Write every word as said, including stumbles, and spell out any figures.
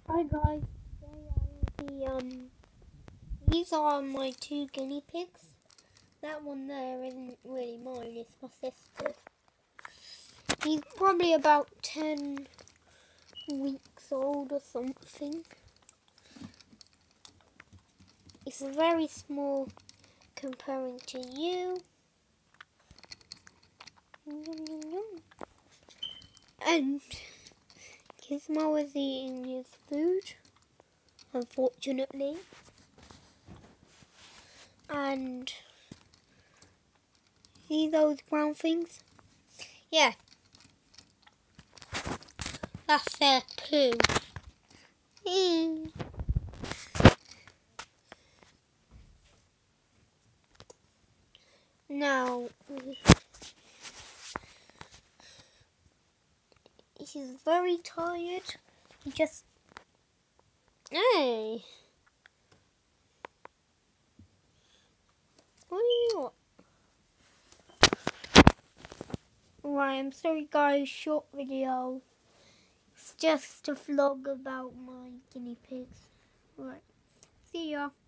Hi guys, today I will be, um, these are my two guinea pigs. That one there isn't really mine, it's my sister's. He's probably about ten weeks old or something. He's very small comparing to you. And Gizmo is eating his food, unfortunately. And see those brown things? Yeah. That's their poo. Mm. Now, he's very tired. He just... Hey! What are you... Right, I'm sorry guys, short video. It's just a vlog about my guinea pigs. Right, see ya.